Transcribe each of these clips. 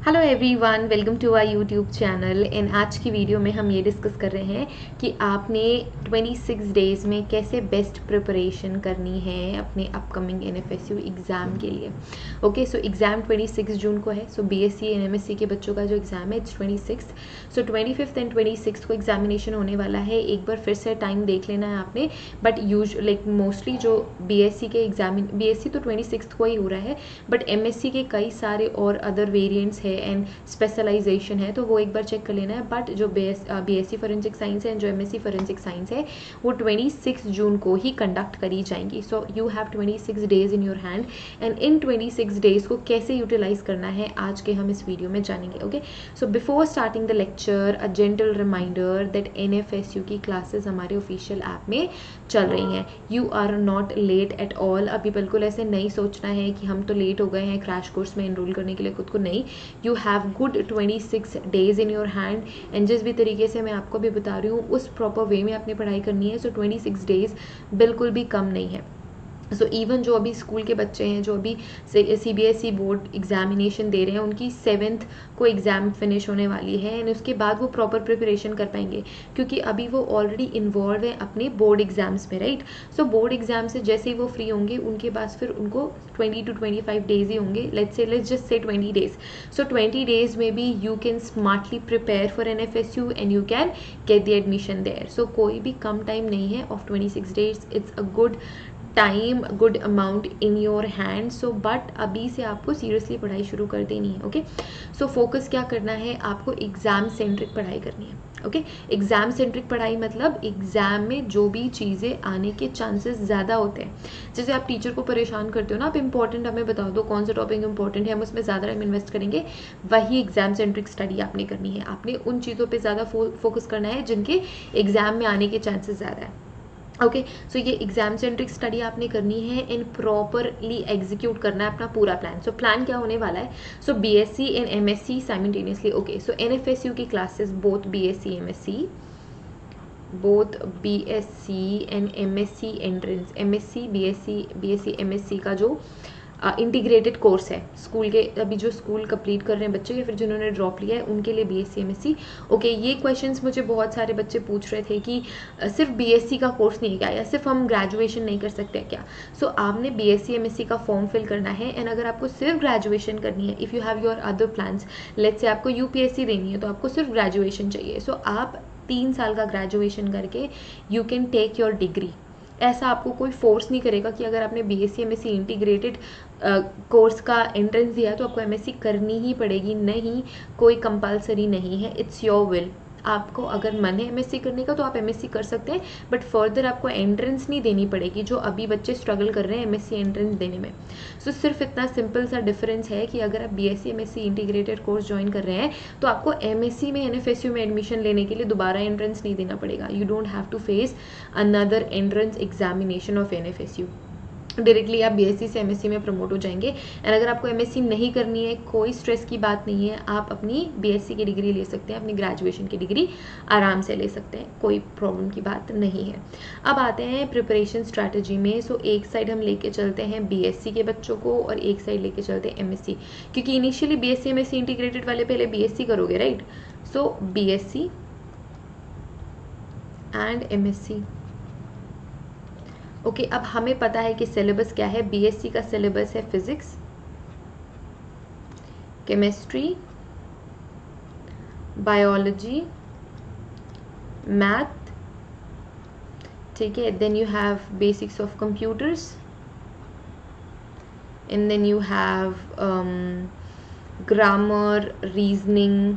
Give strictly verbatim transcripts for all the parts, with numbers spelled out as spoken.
Hello everyone, welcome to our YouTube channel. And आज की video में हम ये डिस्कस कर रहे हैं कि आपने छब्बीस डेज़ में कैसे बेस्ट प्रिपरेशन करनी है अपने अपकमिंग एनएफएसयू एग्ज़ाम के लिए। ओके, सो एग्ज़ाम छब्बीस जून को है। सो बीएससी एंड एमएससी के बच्चों का जो एग्ज़ाम है इट्स छब्बीस। सो पच्चीस एंड छब्बीस को एग्जामिनेशन होने वाला है। एक बार फिर से टाइम देख लेना है आपने, बट यूज लाइक मोस्टली जो बीएससी के एग्जामिन बीएससी तो छब्बीस को ही हो रहा है, बट एमएससी के कई सारे और अदर वेरिएंट्स है एंड स्पेशलाइजेशन है, तो वो एक बार चेक कर लेना है। बट जो बीएससी फॉरेंसिक साइंस है एंड जो एमएससी फॉरेंसिक साइंस है वो छब्बीस जून को ही कंडक्ट करी जाएंगी। सो यू हैव छब्बीस days in your hand and in छब्बीस डेज को कैसे यूटिलाइज करना है आज के हम इस वीडियो में जानेंगे। Okay, so before starting the lecture a gentle reminder that NFSU की क्लासेस हमारे ऑफिशियल ऐप में चल रही हैं। You are not late at all. अभी बिल्कुल ऐसे नहीं सोचना है कि हम तो लेट हो गए हैं क्रैश कोर्स में एनरोल करने के लिए खुद को, नहीं। यू हैव गुड छब्बीस days in your hand and जिस भी तरीके से मैं आपको भी बता रही हूँ उस प्रॉपर वे में आपने पढ़ाई करनी है। सो छब्बीस डेज बिल्कुल भी कम नहीं है। सो so, इवन जो अभी स्कूल के बच्चे हैं जो अभी C B S E board examination दे रहे हैं उनकी सेवेंथ को एग्ज़ाम फिनिश होने वाली है एंड उसके बाद वो प्रॉपर प्रिपरेशन कर पाएंगे, क्योंकि अभी वो ऑलरेडी इन्वॉल्व है अपने बोर्ड एग्जाम्स में, राइट। सो बोर्ड एग्जाम से जैसे ही वो फ्री होंगे उनके पास फिर उनको twenty two twenty five days ही होंगे। Let's say let's just say twenty days. So twenty days में भी you can smartly prepare for N F S U and you can get the admission there. So कोई भी कम time नहीं है of twenty six days. It's a good time, good amount in your hand. So but अभी से आपको seriously पढ़ाई शुरू कर देनी है। ओके, सो फोकस क्या करना है, आपको एग्जाम सेंट्रिक पढ़ाई करनी है। ओके, एग्जाम सेंट्रिक पढ़ाई मतलब एग्जाम में जो भी चीज़ें आने के चांसेस ज़्यादा होते हैं। जैसे आप टीचर को परेशान करते हो ना, आप इंपॉर्टेंट हमें बता दो कौन सा टॉपिक इंपॉर्टेंट है, हम उसमें ज़्यादा टाइम इन्वेस्ट करेंगे। वही एग्जाम सेंट्रिक स्टडी आपने करनी है। आपने उन चीज़ों पर ज़्यादा फोकस करना है जिनके एग्जाम में आने के चांसेस ज़्यादा है। ओके, सो ये एग्जाम सेंट्रिक स्टडी आपने करनी है एंड प्रॉपरली एग्जीक्यूट करना है अपना पूरा प्लान। सो प्लान क्या होने वाला है, so BSc and MSc simultaneously. Okay, so NFSU की classes both BSc MSc both BSc and MSc entrance, MSc BSc BSc MSc का जो इंटीग्रेटेड uh, कोर्स है स्कूल के, अभी जो स्कूल कंप्लीट कर रहे हैं बच्चे या फिर जिन्होंने ड्रॉप लिया है उनके लिए बीएससी एमएससी। ओके, ये क्वेश्चंस मुझे बहुत सारे बच्चे पूछ रहे थे कि uh, सिर्फ बीएससी का कोर्स नहीं क्या, या सिर्फ हम ग्रेजुएशन नहीं कर सकते क्या। सो so, आपने बीएससी एमएससी का फॉर्म फिल करना है एंड अगर आपको सिर्फ ग्रेजुएशन करनी है, if you have your other plans, let's say आपको यूपीएससी देनी है तो आपको सिर्फ ग्रेजुएशन चाहिए। सो so, आप तीन साल का ग्रेजुएशन करके you can take your degree. ऐसा आपको कोई फोर्स नहीं करेगा कि अगर आपने बीएससी एमएससी इंटीग्रेटेड कोर्स का एंट्रेंस दिया तो आपको एमएससी करनी ही पड़ेगी, नहीं, कोई कंपलसरी नहीं है। It's your will. आपको अगर मन है एमएससी करने का तो आप एमएससी कर सकते हैं, बट फर्दर आपको एंट्रेंस नहीं देनी पड़ेगी जो अभी बच्चे स्ट्रगल कर रहे हैं एमएससी एंट्रेंस देने में। सो so, सिर्फ इतना सिंपल सा डिफरेंस है कि अगर आप BSc MSc integrated course join कर रहे हैं तो आपको एमएससी में एनएफएसयू में एडमिशन लेने के लिए दोबारा एंट्रेंस नहीं देना पड़ेगा। You don't have to face another entrance examination of NFSU. Directly आप बीएससी से एमएससी में प्रमोट हो जाएंगे। एंड अगर आपको एमएससी नहीं करनी है, कोई स्ट्रेस की बात नहीं है, आप अपनी बीएससी की डिग्री ले सकते हैं, अपनी ग्रेजुएशन की डिग्री आराम से ले सकते हैं, कोई प्रॉब्लम की बात नहीं है। अब आते हैं प्रिपरेशन स्ट्रैटेजी में। सो so, एक साइड हम लेके चलते हैं बीएससी के बच्चों को और एक साइड लेके चलते हैं एमएससी, क्योंकि इनिशियली बीएससी एमएससी इंटीग्रेटेड वाले पहले बीएससी करोगे, right. So BSc and MSc. Okay okay, अब हमें पता है कि सिलेबस क्या है। बीएससी का सिलेबस है फिजिक्स, केमिस्ट्री, बायोलॉजी, मैथ, ठीक है। Then you have basics of computers and then you have grammar, reasoning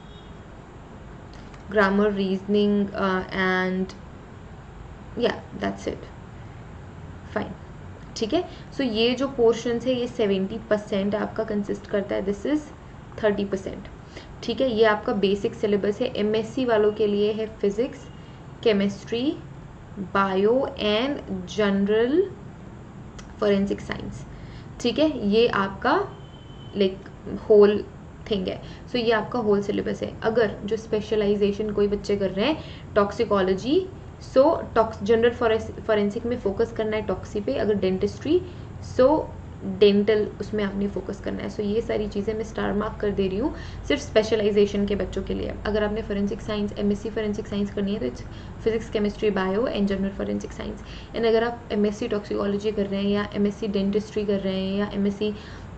grammar reasoning and या दैट्स इट, फाइन, ठीक है। सो ये जो पोर्शंस है ये सेवेंटी परसेंट आपका कंसिस्ट करता है, दिस इज थर्टी परसेंट, ठीक है। ये आपका बेसिक सिलेबस है। एमएससी वालों के लिए है physics, chemistry, bio and general forensic science, ठीक है। ये आपका लाइक होल थिंग है। सो so, ये आपका होल सिलेबस है। अगर जो स्पेशलाइजेशन कोई बच्चे कर रहे हैं toxicology, so tox general forensic में फोकस करना है टॉक्सी पे, अगर डेंटिस्ट्री सो डेंटल, उसमें आपने फोकस करना है। सो so, ये सारी चीज़ें मैं स्टार मार्क कर दे रही हूँ सिर्फ स्पेशलाइजेशन के बच्चों के लिए। अगर आपने forensic science, MSc forensic science करनी है तो it's physics, chemistry, bio and general forensic science. And अगर आप एमएससी टॉक्सिकोलॉजी कर रहे हैं या एमएससी डेंटिस्ट्री कर रहे हैं या एमएससी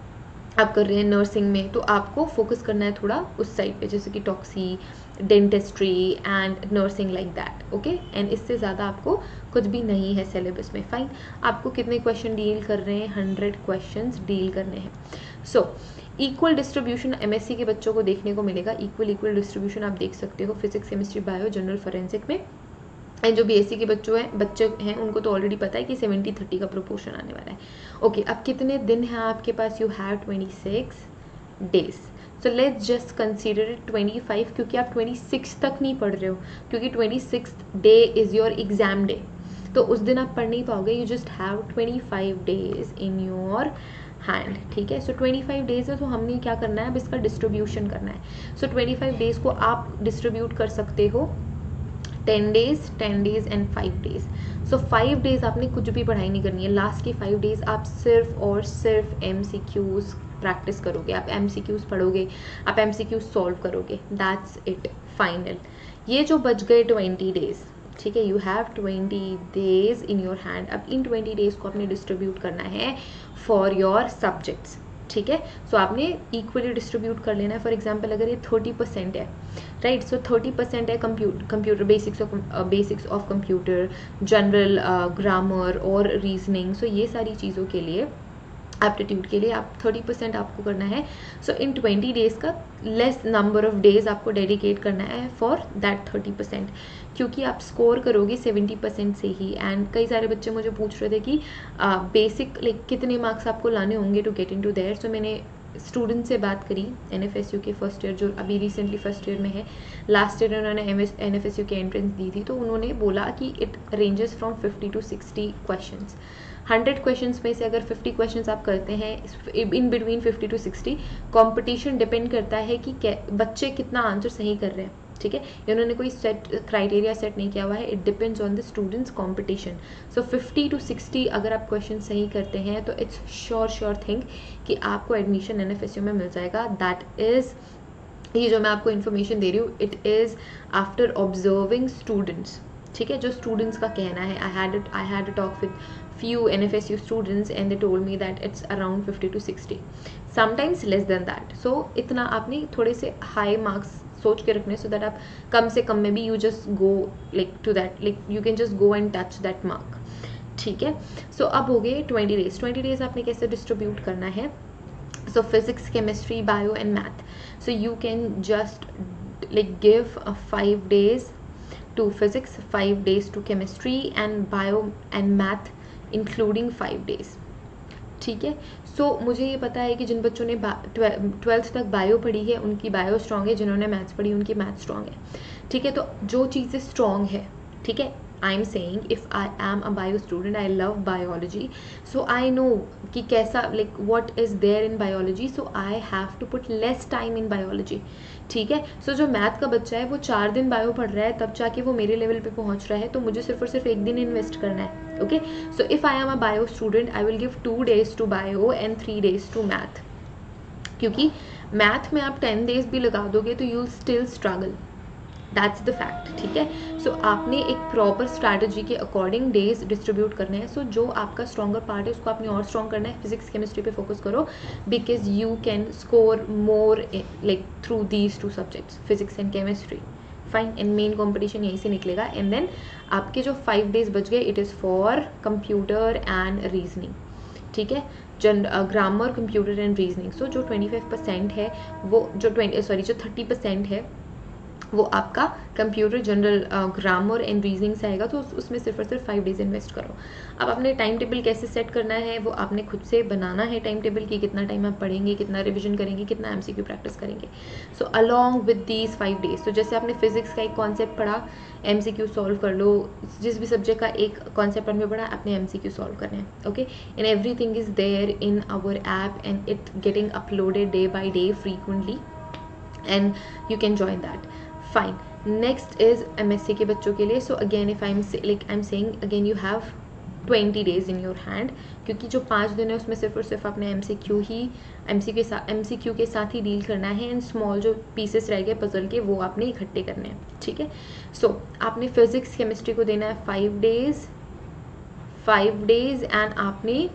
आप कर रहे हैं नर्सिंग में, तो आपको फोकस करना है थोड़ा उस साइड पे, जैसे कि toxi, dentistry and nursing like that. Okay, and इससे ज़्यादा आपको कुछ भी नहीं है सिलेबस में। फाइन, आपको कितने क्वेश्चन डील कर रहे हैं? हंड्रेड क्वेश्चंस डील करने हैं। सो इक्वल डिस्ट्रीब्यूशन एमएससी के बच्चों को देखने को मिलेगा। इक्वल इक्वल डिस्ट्रीब्यूशन आप देख सकते हो physics, chemistry, bio, general forensic में। एंड जो बीएससी के बच्चों हैं बच्चे हैं उनको तो ऑलरेडी पता है कि सेवेंटी थर्टी का प्रोपोर्शन आने वाला है। ओके okay, अब कितने दिन हैं आपके पास? You have twenty six days. So let's just consider it twenty five, क्योंकि आप ट्वेंटी सिक्स तक नहीं पढ़ रहे हो, क्योंकि twenty six day is your exam day, तो उस दिन आप पढ़ नहीं पाओगे। You just have twenty five days in your hand, ठीक है। सो ट्वेंटी फाइव डेज है, तो हमने क्या करना है? अब इसका डिस्ट्रीब्यूशन करना है। सो ट्वेंटी फाइव डेज को आप डिस्ट्रीब्यूट कर सकते हो ten days, ten days and five days. So five days आपने कुछ भी पढ़ाई नहीं करनी है। लास्ट की फाइव डेज आप सिर्फ और सिर्फ एम सी क्यूज प्रैक्टिस करोगे, आप एम सी क्यूज पढ़ोगे, आप एम सी क्यूज सॉल्व करोगे। That's it, final. ये जो बच गए ट्वेंटी डेज, ठीक है, you have twenty days in your hand. अब इन ट्वेंटी डेज को आपने डिस्ट्रीब्यूट करना है फॉर योर सब्जेक्ट्स, ठीक है। सो so, आपने इक्वली डिस्ट्रीब्यूट कर लेना है। फॉर एग्जांपल अगर ये थर्टी परसेंट है, राइट, सो थर्टी परसेंट है computer computer basics of basics of computer, general grammar और रीजनिंग। सो ये सारी चीज़ों के लिए, एप्टीट्यूड के लिए आप थर्टी परसेंट आपको करना है। सो इन ट्वेंटी डेज का लेस नंबर ऑफ डेज आपको डेडिकेट करना है फॉर दैट थर्टी परसेंट, क्योंकि आप स्कोर करोगे सेवेंटी परसेंट से ही। एंड कई सारे बच्चे मुझे पूछ रहे थे कि बेसिक uh, लाइक कितने मार्क्स आपको लाने होंगे to get into there. So मैंने स्टूडेंट से बात करी एन एफ एस यू के फर्स्ट ईयर, जो अभी रिसेंटली फर्स्ट ईयर में है। लास्ट ईयर उन्होंने एन एफ एस यू की एंट्रेंस दी थी, तो उन्होंने बोला कि it ranges from fifty to sixty questions. Hundred questions में से अगर फिफ्टी क्वेश्चंस आप करते हैं, in between fifty to sixty, competition depend करता है कि बच्चे कितना आंसर सही कर रहे हैं, ठीक है। इन्होंने कोई सेट क्राइटेरिया सेट नहीं किया हुआ है, it depends on the students competition. So fifty to sixty अगर आप क्वेश्चन सही करते हैं तो इट्स श्योर श्योर थिंग कि आपको admission N F S U में मिल जाएगा। दैट इज़, ये जो मैं आपको इन्फॉर्मेशन दे रही हूँ, it is after observing students, ठीक है, जो स्टूडेंट्स का कहना है। I had I had a talk with few N F S U students and they told me that it's around fifty to sixty, sometimes less than that. So इतना आपने थोड़े से high marks सोच के रखने, so that आप कम से कम में भी you just go like to that, like you can just go and touch that mark, ठीक है। So अब हो गए ट्वेंटी डेज। ट्वेंटी डेज आपने कैसे डिस्ट्रीब्यूट करना है? So physics, chemistry, bio and math. So you can just like give a five days to physics, five days to chemistry and bio and math including five days, ठीक है। So so, मुझे ये पता है कि जिन बच्चों ने ट्वेल्थ तक बायो पढ़ी है उनकी बायो स्ट्रॉन्ग है, जिन्होंने मैथ्स पढ़ी उनकी मैथ्स स्ट्रॉन्ग है, ठीक है। तो जो चीज़ें स्ट्रॉन्ग है, ठीक है, I am saying if I am a bio student, I love biology, so I know कि कैसा like what is there in biology, so I have to put less time in biology, ठीक है। So so, जो math का बच्चा है वो चार दिन बायो पढ़ रहा है तब जाके वो मेरे लेवल पे पहुंच रहा है, तो मुझे सिर्फ और सिर्फ एक दिन इन्वेस्ट करना है। Okay, so if I am a bio student I will give two days to bio and three days to math, क्योंकि मैथ में आप टेन डेज भी लगा दोगे तो you will still struggle, that's the fact, ठीक है। सो so, आपने एक प्रॉपर स्ट्रैटेजी के अकॉर्डिंग डेज डिस्ट्रीब्यूट करने हैं। सो so, जो आपका स्ट्रॉन्गर पार्ट है उसको आपने और स्ट्रॉन्ग करना है। फिजिक्स केमिस्ट्री पे फोकस करो, because you can score more like through these two subjects, physics and chemistry, fine. And main competition यहीं से निकलेगा। एंड देन आपके जो फाइव डेज बच गए, it is for computer and reasoning, ठीक है, जन grammar, computer and reasoning. So जो ट्वेंटी फाइव परसेंट है वो जो ट्वेंटी सॉरी जो थर्टी परसेंट है वो आपका computer, general grammar and reasoning से आएगा, तो उसमें सिर्फ और सिर्फ फाइव डेज इन्वेस्ट करो। अब आपने टाइम टेबल कैसे सेट करना है वो आपने खुद से बनाना है। टाइम टेबल की कितना टाइम आप पढ़ेंगे, कितना रिविजन करेंगे, कितना एमसीक्यू प्रैक्टिस करेंगे। So along with these five days, तो जैसे आपने फिजिक्स का एक कॉन्सेप्ट पढ़ा, एमसीक्यू सॉल्व कर लो। जिस भी सब्जेक्ट का एक कॉन्सेप्ट में पढ़ा आपने एमसीक्यू सॉल्व करना है, okay. And everything is there in our app and it getting uploaded day by day frequently, and you can join that, fine. Next is MSc के बच्चों के लिए। So again if I am like I am saying again, you have twenty days in your hand, क्योंकि जो पाँच दिन है उसमें सिर्फ और सिर्फ आपने एम सी क्यू ही एम सी के साथ एम सी क्यू के साथ ही डील करना है, एंड स्मॉल जो पीसेस रह गए पजल के वो आपने इकट्ठे करने हैं, ठीक है। सो so, आपने फिजिक्स केमिस्ट्री को देना है five days five days and आपने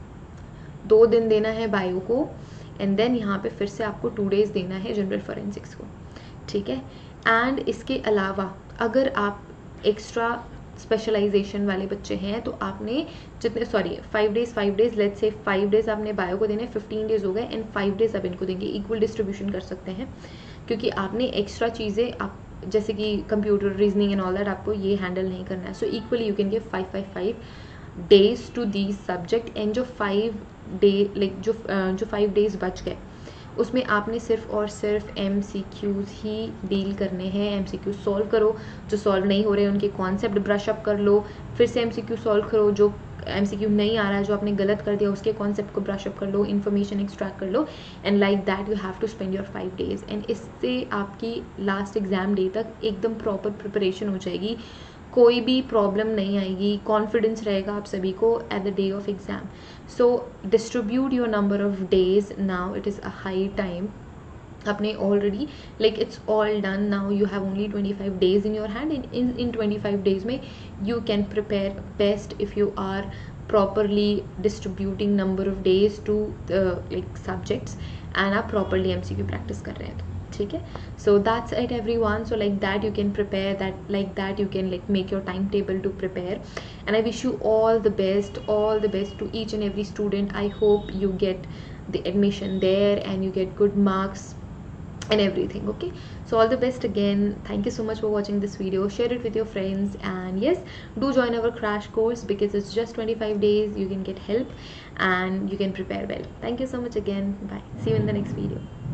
दो दिन देना है बायो को, एंड देन यहाँ पे फिर से आपको टू डेज देना है जनरल फॉरेंसिक्स को, ठीक है। एंड इसके अलावा अगर आप एक्स्ट्रा स्पेशलाइजेशन वाले बच्चे हैं तो आपने जितने sorry five days five days let's say five days आपने बायो को देने, फिफ्टीन डेज हो गए एंड फाइव डेज आप इनको देंगे, इक्वल डिस्ट्रीब्यूशन कर सकते हैं, क्योंकि आपने एक्स्ट्रा चीज़ें आप जैसे कि computer reasoning and all that आपको ये हैंडल नहीं करना है। So equally you can give five five five days to these subject, and जो फाइव डे लाइक जो जो फाइव डेज बच गए उसमें आपने सिर्फ और सिर्फ एम सी क्यूज़ ही डील करने हैं। एम सी क्यू सॉल्व करो, जो सॉल्व नहीं हो रहे उनके कॉन्सेप्ट ब्रश अप कर लो, फिर से एम सी क्यू सॉल्व करो, जो एम सी क्यू नहीं आ रहा है जो आपने गलत कर दिया उसके कॉन्सेप्ट को ब्रश अप कर लो, इन्फॉर्मेशन एक्सट्रैक्ट कर लो, and like that you have to spend your five days, and इससे आपकी लास्ट एग्जाम डे तक एकदम प्रॉपर प्रिपरेशन हो जाएगी, कोई भी प्रॉब्लम नहीं आएगी, कॉन्फिडेंस रहेगा आप सभी को at the day of exam. So distribute your number of days now, it is a high time. आपने already like it's all done now, you have only twenty five days in your hand, and in in twenty five days में you can prepare best if you are properly distributing number of days to the like subjects and आप properly M C Q practice कर रहे हैं तो ठीक है। so that's it everyone, so like that you can prepare that like that you can like make your timetable to prepare, and I wish you all the best all the best to each and every student. I hope you get the admission there and you get good marks and everything, okay? So all the best again. Thank you so much for watching this video. Share it with your friends, and yes, do join our crash course because it's just twenty-five days. You can get help and you can prepare well. Thank you so much again. Bye. See you in the next video.